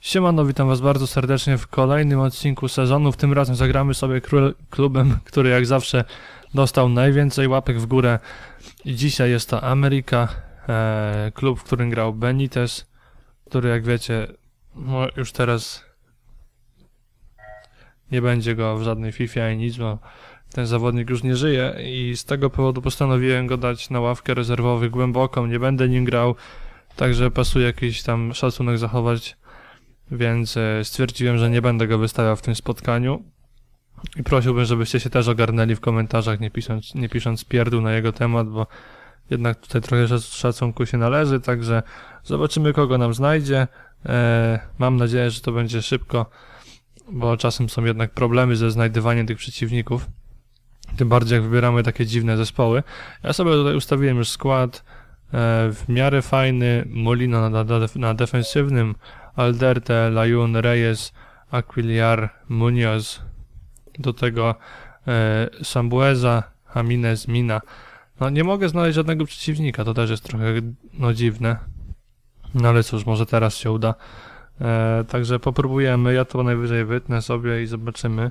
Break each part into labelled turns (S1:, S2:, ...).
S1: Siemano, witam was bardzo serdecznie w kolejnym odcinku sezonu. W tym razem zagramy sobie klubem, który jak zawsze dostał najwięcej łapek w górę. I dzisiaj jest to Ameryka, klub, w którym grał Benitez, który jak wiecie, no już teraz nie będzie go w żadnej FIFA ani nic, bo ten zawodnik już nie żyje i z tego powodu postanowiłem go dać na ławkę rezerwowych głęboką. Nie będę nim grał, także pasuje jakiś tam szacunek zachować. Więc stwierdziłem, że nie będę go wystawiał w tym spotkaniu i prosiłbym, żebyście się też ogarnęli w komentarzach, nie pisząc pierdół na jego temat, bo jednak tutaj trochę szacunku się należy, także zobaczymy, kogo nam znajdzie. Mam nadzieję, że to będzie szybko, bo czasem są jednak problemy ze znajdywaniem tych przeciwników, tym bardziej jak wybieramy takie dziwne zespoły. Ja sobie tutaj ustawiłem już skład, w miarę fajny, Molino na defensywnym, Alderte, Layun, Reyes, Aguilar, Munoz, do tego Sambueza, Jimenez, Mina. No nie mogę znaleźć żadnego przeciwnika, to też jest trochę dziwne. No ale cóż, może teraz się uda. Także popróbujemy, ja to najwyżej wytnę sobie i zobaczymy.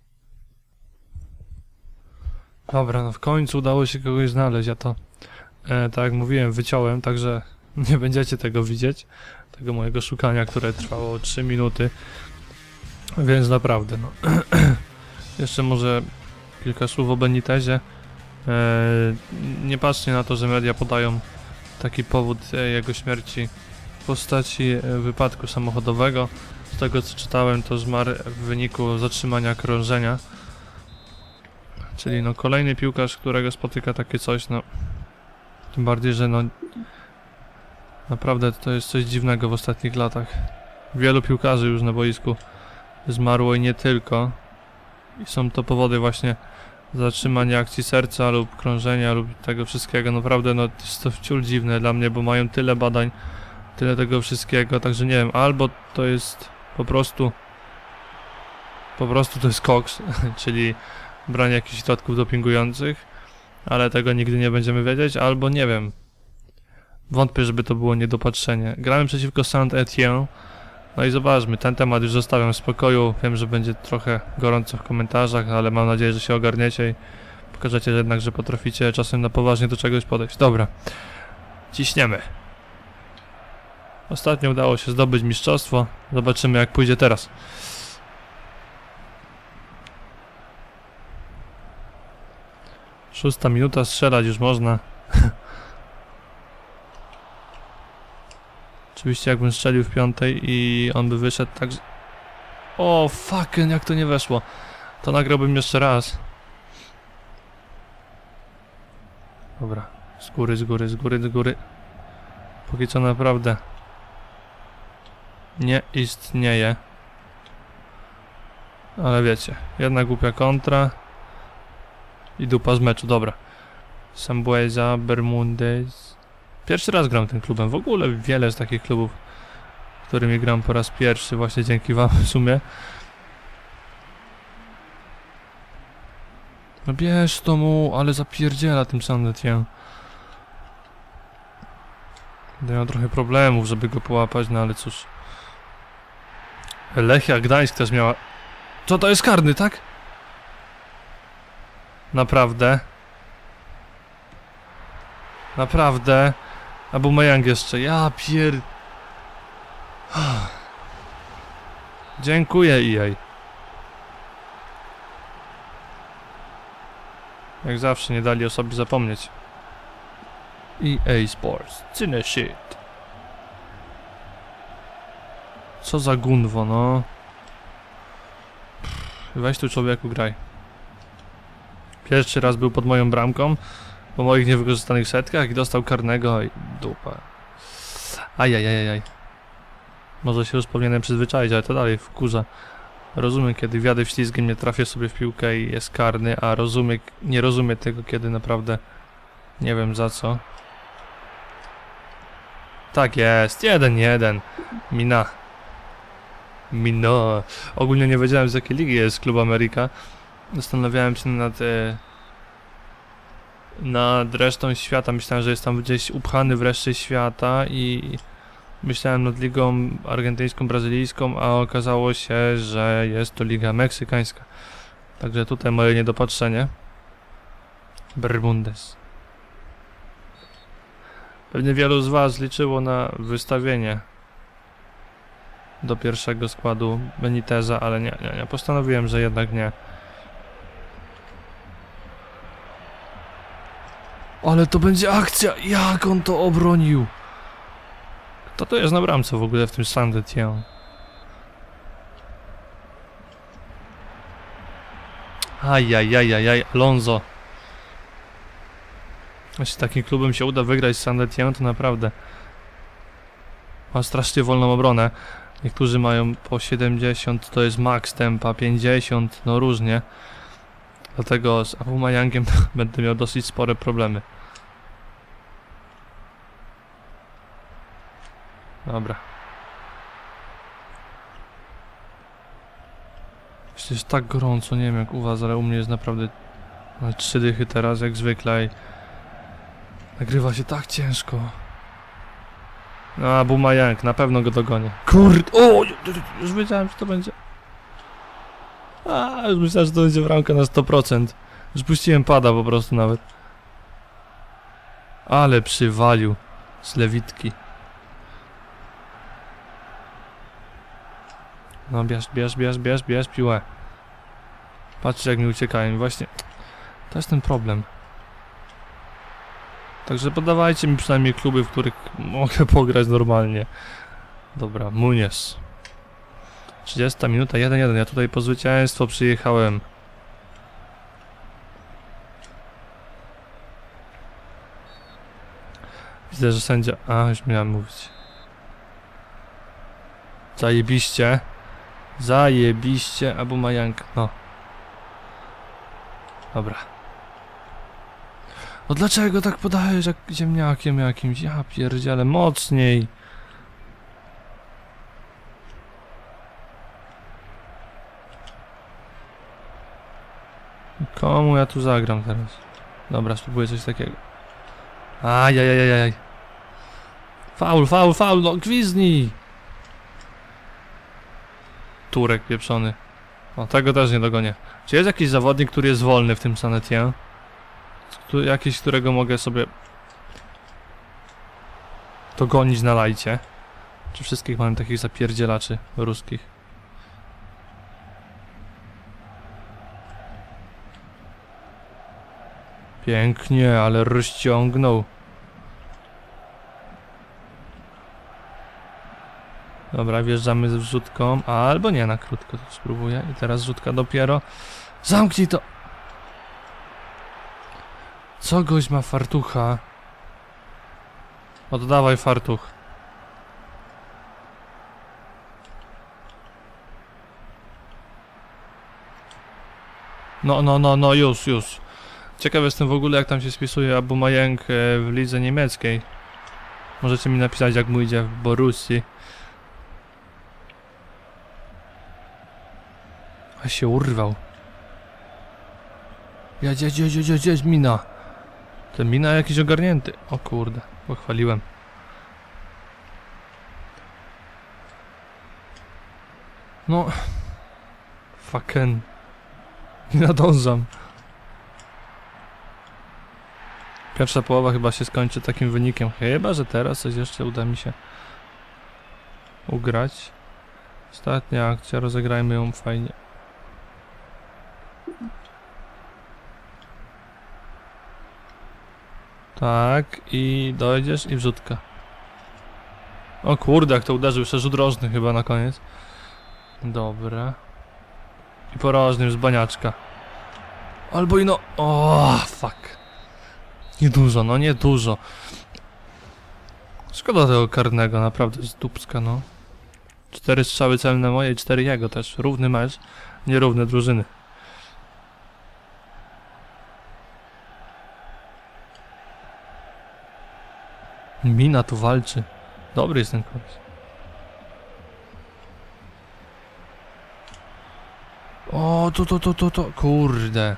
S1: Dobra, no w końcu udało się kogoś znaleźć, ja to tak jak mówiłem, wyciąłem, także nie będziecie tego widzieć. Tego mojego szukania, które trwało 3 minuty, więc naprawdę, no. Jeszcze może kilka słów o Benitezie. Nie patrzcie na to, że media podają taki powód jego śmierci w postaci wypadku samochodowego. Z tego co czytałem, to zmarł w wyniku zatrzymania krążenia. Czyli no kolejny piłkarz, którego spotyka takie coś, no. Tym bardziej, że no naprawdę to jest coś dziwnego w ostatnich latach. Wielu piłkarzy już na boisku zmarło i nie tylko. I są to powody właśnie zatrzymania akcji serca lub krążenia lub tego wszystkiego. Naprawdę no jest to wciul dziwne dla mnie, bo mają tyle badań, tyle tego wszystkiego, także nie wiem, albo to jest po prostu to jest koks, czyli branie jakichś środków dopingujących, ale tego nigdy nie będziemy wiedzieć, albo nie wiem. Wątpię, żeby to było niedopatrzenie. Gramy przeciwko Saint-Étienne. No i zobaczmy, ten temat już zostawiam w spokoju. Wiem, że będzie trochę gorąco w komentarzach, ale mam nadzieję, że się ogarniecie i pokażecie jednak, że potraficie czasem na poważnie do czegoś podejść. Dobra, ciśniemy. Ostatnio udało się zdobyć mistrzostwo. Zobaczymy, jak pójdzie teraz. Szósta minuta, strzelać już można. Oczywiście jakbym strzelił w piątej i on by wyszedł tak... O, fucking, jak to nie weszło. To nagrałbym jeszcze raz. Dobra, z góry. Póki co naprawdę nie istnieje. Ale wiecie, jedna głupia kontra i dupa z meczu, dobra. Sambueza, Bermudez. Pierwszy raz gram tym klubem, w ogóle wiele z takich klubów, którymi gram po raz pierwszy, właśnie dzięki wam w sumie. No bierz to mu, ale zapierdziela tym Saint-Étienne. Będę miał trochę problemów, żeby go połapać, no ale cóż. Lechia Gdańsk też miała... Co to jest karny, tak? Naprawdę? Naprawdę? Aubameyang jeszcze, ja pier... Dziękuję EA. Jak zawsze nie dali o sobie zapomnieć. EA Sports, cine shit. Co za gunwo, no. Weź tu człowieku, graj. Pierwszy raz był pod moją bramką po moich niewykorzystanych setkach i dostał karnego i dupa. Ajajajaj. Może się już powinienem przyzwyczaić, ale to dalej wkurza. Rozumiem, kiedy wjadę w ślizgiem, nie trafię sobie w piłkę i jest karny, a nie rozumiem tego, kiedy naprawdę nie wiem za co. Tak jest, 1-1. Mino. Ogólnie nie wiedziałem, z jakiej ligi jest klub Ameryka. Zastanawiałem się nad resztą świata. Myślałem, że jest tam gdzieś upchany w reszcie świata i Myślałem nad ligą argentyńską, brazylijską, a okazało się, że jest to liga meksykańska. Także tutaj moje niedopatrzenie. Berbundes. Pewnie wielu z was liczyło na wystawienie do pierwszego składu Beniteza, ale nie. Postanowiłem, że jednak nie. Ale to będzie akcja! Jak on to obronił? Kto to jest na bramce w ogóle w tym Saint-Étienne? Ajajajajaj, Alonso. Jeśli takim klubem się uda wygrać z Saint-Étienne, to naprawdę ma strasznie wolną obronę. Niektórzy mają po 70, to jest max tempa, 50, no różnie. Dlatego z Aubameyangiem będę miał dosyć spore problemy. Dobra. Jest tak gorąco, nie wiem jak u was, ale u mnie jest naprawdę 3 dychy teraz, jak zwykle. I nagrywa się tak ciężko. No, Aubameyang, na pewno go dogonię. Kurde, o! Już wiedziałem, że to będzie. Już myślałem, że to będzie bramka na 100%. Już puściłem pada po prostu nawet. Ale przywalił z lewitki. No bierz piłę. Patrzcie jak mi uciekają. Właśnie to jest ten problem. Także podawajcie mi przynajmniej kluby, w których mogę pograć normalnie. Dobra, Munies. 30 minuta, 1-1. Ja tutaj po zwycięstwo przyjechałem. Widzę, że sędzia... już miałem mówić. Zajebiście. Zajebiście, Aubameyang. No. Dobra. No dlaczego tak podajesz jak ziemniakiem jakimś? Ja pierdzielę, mocniej. Komu ja tu zagram teraz? Dobra, spróbuję coś takiego. Ajajajajaj. Faul, no gwizdnij. Turek pieprzony. O, tego też nie dogonię. Czy jest jakiś zawodnik, który jest wolny w tym Saint-Étienne? Jakiś, którego mogę sobie dogonić na lajcie? Czy wszystkich mamy takich zapierdzielaczy ruskich? Pięknie, ale rozciągnął. Dobra, wjeżdżamy z wrzutką, albo nie, na krótko to spróbuję. I teraz rzutka dopiero. Zamknij to! Co gość ma fartucha? Oddawaj fartuch. No, już. Ciekaw jestem w ogóle jak tam się spisuje Aubameyang w lidze niemieckiej. Możecie mi napisać jak mu idzie w Borussii. A się urwał. Jedź, mina. Ten mina jakiś ogarnięty. O kurde, pochwaliłem. No. Fucking. Nie nadążam. Pierwsza połowa chyba się skończy takim wynikiem. Chyba, że teraz coś jeszcze uda mi się ugrać. Ostatnia akcja, rozegrajmy ją fajnie. Tak, i dojdziesz i wrzutka. O kurde, jak to uderzył, jeszcze rzut rożny chyba na koniec. Dobra. I porożnym z baniaczka. Albo i no... O, fuck. Niedużo, no niedużo. Szkoda tego karnego, naprawdę z dupska, no. 4 strzały celne moje i 4 jego też. Równy mecz, nierówne drużyny. Mina tu walczy. Dobry jest ten koleś. O, to. Kurde.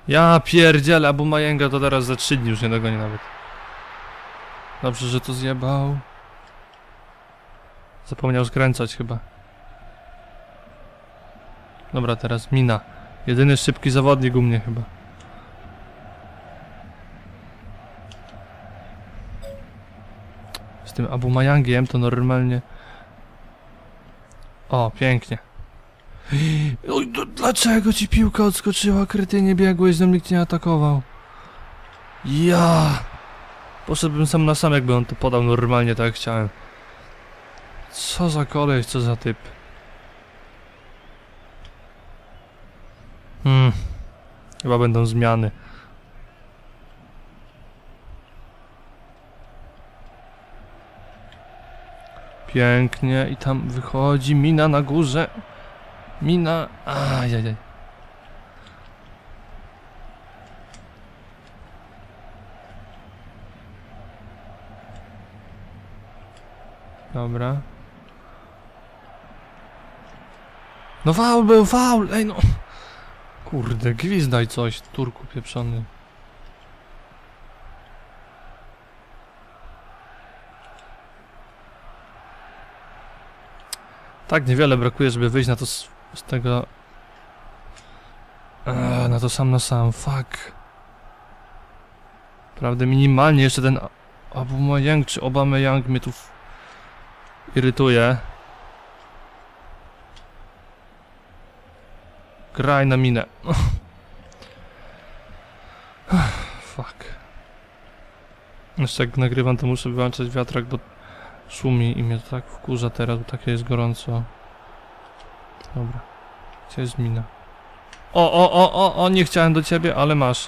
S1: Ja pierdzielę, Aubameyanga to teraz za 3 dni już nie dogoni nawet. Dobrze, że to zjebał. Zapomniał skręcać chyba. Dobra, teraz Mina. Jedyny szybki zawodnik u mnie chyba. Z tym Aubameyangiem to normalnie... O, pięknie. Oj, dlaczego ci piłka odskoczyła? Kretynie, biegłeś, ze mnie nikt nie atakował. Ja. Poszedłbym sam na sam, jakby on to podał normalnie, tak jak chciałem. Co za koleś, co za typ. Chyba będą zmiany. Pięknie i tam wychodzi Mina na górze. Mina... Ajajaj. Dobra. No faul był, faul! Ej no! Kurde, gwizdaj coś, Turku pieprzony. Tak niewiele brakuje, żeby wyjść na to z tego... na to sam na sam, fuck. Prawda, minimalnie jeszcze ten Aubameyang czy Aubameyang mnie tu irytuje. Graj na minę. Fuck. Jeszcze jak nagrywam, to muszę wyłączać wiatrak, bo szumi i mnie to tak wkurza teraz, bo takie jest gorąco. Dobra. Gdzie jest mina? O, nie chciałem do ciebie, ale masz.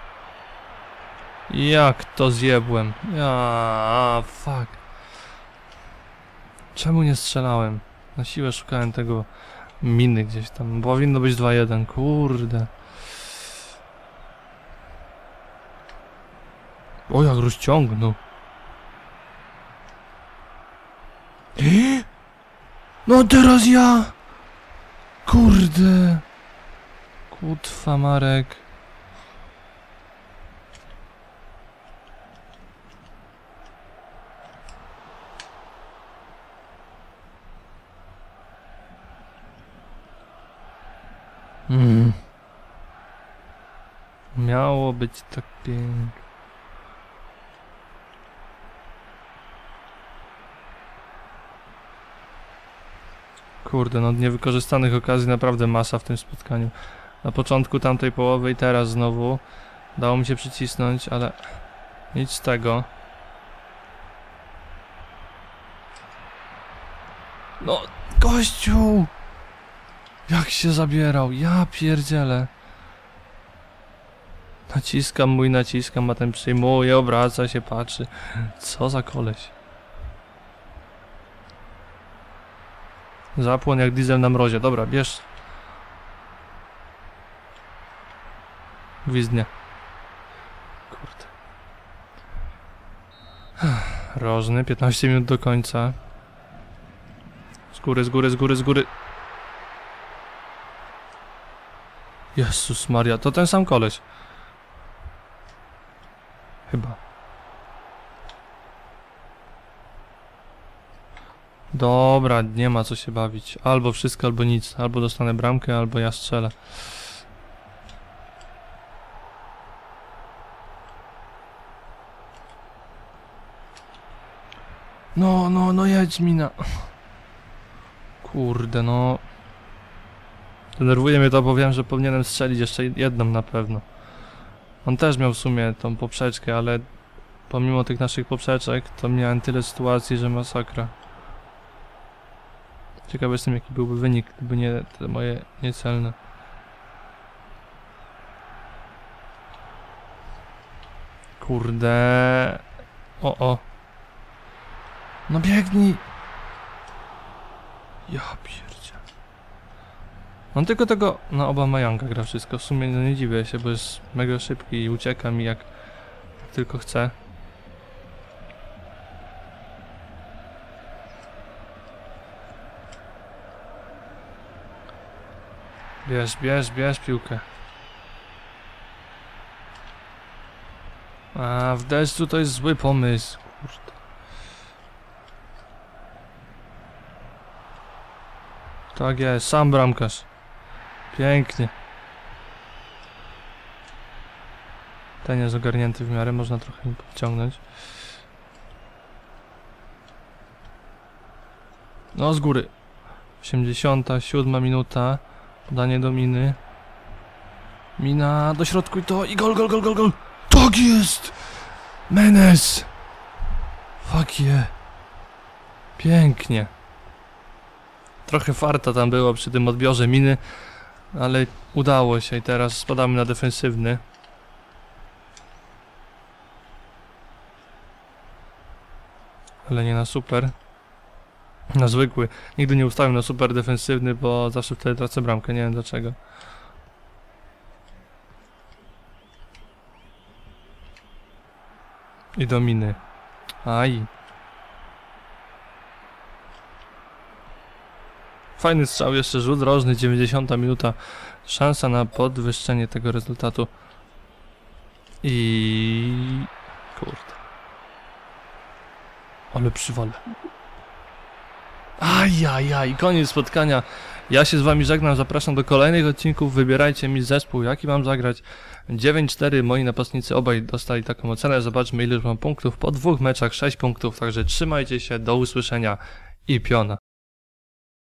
S1: Jak to zjebłem? Fuck. Czemu nie strzelałem? Na siłę szukałem tego miny gdzieś tam. Powinno być 2-1, kurde. O, jak rozciągnął. No teraz ja! Kurde! Kutwa, Marek. Miało być tak pięknie. Kurde, no niewykorzystanych okazji naprawdę masa w tym spotkaniu. Na początku tamtej połowy i teraz znowu. Dało mi się przycisnąć, ale nic z tego. No, gościu! Jak się zabierał, ja pierdzielę. Naciskam, a ten przyjmuje, obraca się, patrzy. Co za koleś. Zapłon jak diesel na mrozie. Dobra, bierz. Gwizdnie. Kurde. Rożny, 15 minut do końca. Z góry. Jezus Maria, to ten sam koleś. Chyba. Dobra, nie ma co się bawić. Albo wszystko, albo nic. Albo dostanę bramkę, albo ja strzelę. No jedź mina. Kurde, no. Denerwuje mnie to, bo wiem, że powinienem strzelić jeszcze jedną na pewno. On też miał w sumie tą poprzeczkę, ale pomimo tych naszych poprzeczek, to miałem tyle sytuacji, że masakra. Ciekawy jestem, jaki byłby wynik, gdyby nie te moje niecelne. Kurde. O. No biegnij. Ja pierdzie. On tylko tego na Aubameyanga gra wszystko. W sumie no nie dziwię się, bo jest mega szybki i ucieka mi jak tylko chce. Bierz piłkę. A w deszczu to jest zły pomysł. Kurde. Tak jest, sam bramkarz. Pięknie. Ten jest ogarnięty w miarę, można trochę im podciągnąć. No z góry. 87 minuta. Podanie do Miny. Mina do środku i to i gol, gol, gol, gol, gol. Tak jest! Menes! Fuck yeah. Pięknie. Trochę farta tam było przy tym odbiorze Miny, ale udało się i teraz spadamy na defensywny. Ale nie na super. Na zwykły. Nigdy nie ustawiam na super defensywny, bo zawsze wtedy tracę bramkę, nie wiem dlaczego. I do Miny. Aj. Fajny strzał, jeszcze rzut rożny, 90 minuta. Szansa na podwyższenie tego rezultatu. I... Kurde. Ale przywalę. Ajajaj, koniec spotkania. Ja się z wami żegnam, zapraszam do kolejnych odcinków. Wybierajcie mi zespół, jaki mam zagrać. 9-4, moi napastnicy obaj dostali taką ocenę. Zobaczmy, ile już mam punktów. Po 2 meczach 6 punktów, także trzymajcie się, do usłyszenia i piona.